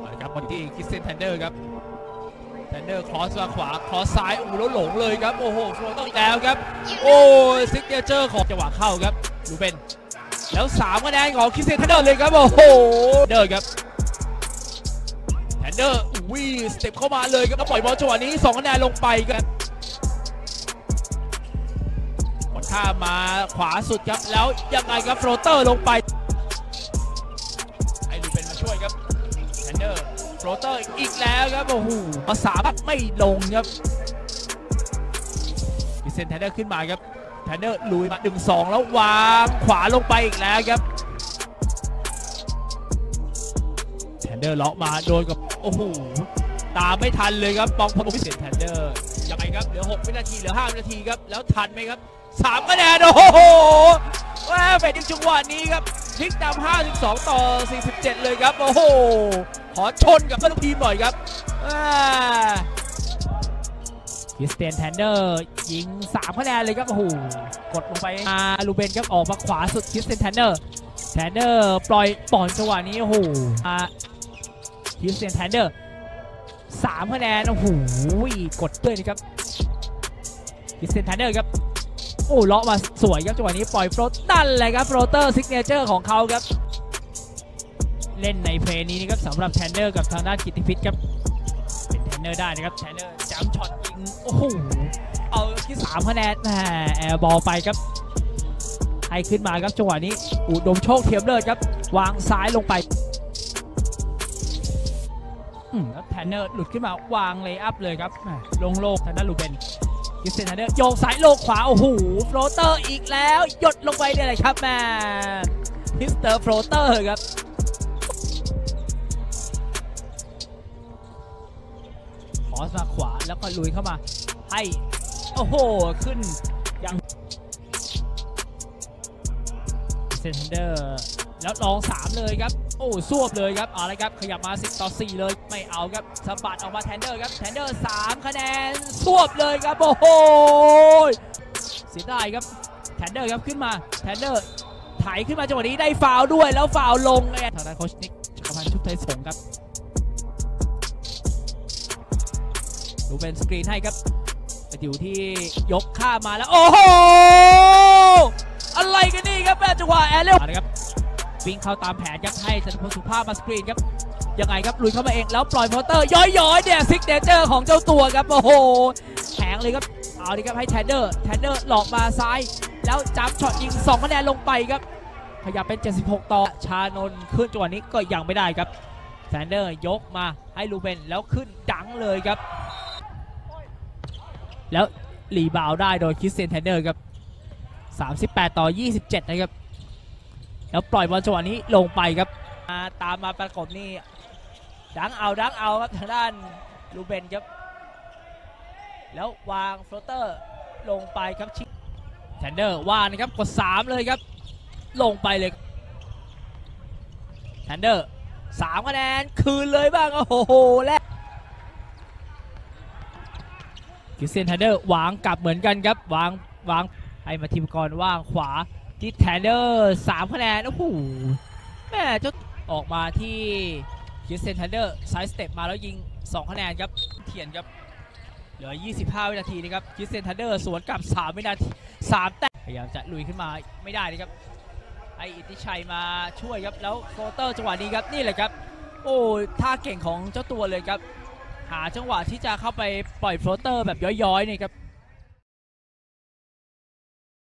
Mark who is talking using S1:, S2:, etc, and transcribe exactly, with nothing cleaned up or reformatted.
S1: ครับบอลที่คิสเซนแทนเดอร์ครับแทนเดอร์ครอสมาขวาครอสซ้ายโอ้แล้วหลงเลยครับโอ้โหโฟลต้องแล้วครับโอ้ซิกเนเจอร์ของจังหวะเข้าครับดูเป็นแล้วสามคะแนนของคิสเซนแทนเดอร์เลยครับโอ้โหเดอร์ครับแทนเดอร์อุ้ยสเต็ปเข้ามาเลยครับแล้วปล่อยบอลจังหวะนี้สองคะแนนลงไปครับบอลข้ามมาขวาสุดครับแล้วยังไงครับโฟลเตอร์ลงไปให้ดูเป็นมาช่วยครับแทนเดอร์โฟลเตอร์อีกแล้วครับโอ้โหภาษาบัดไม่ลงครับคิสเซนแทนเดอร์ขึ้นมาครับแทนเดอร์ลุยมาหนึ่งสองแล้ววางขวาลงไปอีกแล้วครับแทนเดอร์เลาะมาโดนกับโอ้โหตามไม่ทันเลยครับปองพลพิเศษแทนเดอร์ยังไงครับเหลือหกวินาทีเหลือห้าวินาทีครับแล้วทันไหมครับสามคะแนนโอ้โหแม่เป็นจังหวะนี้ครับพลิกนำห้าสิบสองต่อสี่สิบเจ็ดเลยครับโอ้โหขอชนกับเพื่อนทีมหน่อยครับคริสเตียนแทนเดอร์ยิงสามคะแนนเลยครับโอ้โหกดลงไปมาลูเบนครับออกมาขวาสุดคริสเตียนแทนเดอร์แทนเดอร์ปล่อยบอลจังหวะนี้โอ้โหคริสเตียนแทนเดอร์สามคะแนนโอ้โหกดด้วยนะครับคริสเตียนแทนเดอร์ครับโอ้เลาะมาสวยครับจังหวะนี้ปล่อยโฟลตนั่นเลยครับโฟลเตอร์ซิกเนเจอร์ของเขาครับเล่นในเพลย์นี้นะครับสำหรับแทนเดอร์กับทางด้านกิตติพิษครับเป็นแทนเดอร์ได้นะครับแทนเดอร์จัมช็อตยิงโอ้โหเอาที่สามคะแนนแหมแอร์บอลไปครับให้ขึ้นมาครับจังหวะนี้อุดมโชคเทียมเลิศครับวางซ้ายลงไปแล้วแทนเดอร์หลุดขึ้นมาวางเลย์อัพเลยครับลงโลกทางด้านลูเบนคริสเตียนแทนเดอร์โยกซ้ายโลกขวาโอ้โหโฟลเตอร์อีกแล้วหยดลงไปเนี่ยเลยครับแม่มิสเตอร์โฟลเตอร์ครับขอมาขวาแล้วก็ลุยเข้ามาให้โอ้โหขึ้นยังเซนเดอร์แล้วลองสามเลยครับโอ้สวบเลยครับเอาละครับขยับมาสิบต่อสี่เลยไม่เอาครับสะบัดออกมาแทนเดอร์ครับแทนเดอร์สามคะแนนสวบเลยครับโอ้โหเสียดายครับแทนเดอร์ครับขึ้นมาแทนเดอร์ไถขึ้นมาจังหวะนี้ได้ฟาวด้วยแล้วฟาวลงทางด้านโค้ชนิกจักรพันธ์ชุบไทยสงครับดูเป็นสกรีนให้ครับไปอยู่ที่ยกข้ามมาแล้วโอ้โหอะไรกันนี่ครับแม่จังหวะแอร์เร็วนะครับวิ่งเข้าตามแผนครับให้จันทพลสุภาพมาสกรีนครับยังไงครับลุยเข้ามาเองแล้วปล่อยโพเตอร์ย้อยๆเนี่ยซิกเนเจอร์ของเจ้าตัวครับโอ้โหแข็งเลยครับเอาดิครับให้แทนเดอร์แทนเดอร์หลอกมาซ้ายแล้วจับช็อตยิงสองคะแนนลงไปครับขยับเป็นเจ็ดสิบหกต่อชานนท์ขึ้นจังหวะนี้ก็ยังไม่ได้ครับแทนเดอร์ยกมาให้ลูเบนแล้วขึ้นดังเลยครับแล้วรีบาวได้โดยคริสเตียนแทนเดอร์ครับสามสิบแปดต่อยี่สิบเจ็ดนะครับแล้วปล่อยบอลจังหวะนี้ลงไปครับตามมาประกบนี่ดังเอาดังเอาครับทางด้านลูเบนครับแล้ววางโฟลเตอร์ลงไปครับชิแทนเดอร์ว่านะครับกดสามเลยครับลงไปเลยแทนเดอร์สามคะแนนคืนเลยบ้างโอ้โหและคริสเตียนแทนเดอร์วางกลับเหมือนกันครับวางวางให้มาทีมกรว่างขวาที่แทนเดอร์สามคะแนนโอ้โหแม่จะออกมาที่คริสเตียนแทนเดอร์ไซส์สเต็ปมาแล้วยิงสองคะแนนครับเทียนครับเหลือยี่สิบห้าวินาทีนะครับคริสเตียนแทนเดอร์สวนกลับสามวินาทีสามแต้มพยายามจะลุยขึ้นมาไม่ได้นะครับไออิทธิชัยมาช่วยครับแล้วโฟลเตอร์จังหวะนี้ครับนี่แหละครับโอ้ท่าเก่งของเจ้าตัวเลยครับหาจังหวะที่จะเข้าไปปล่อยโฟลเตอร์แบบย้อยๆนี่ครับ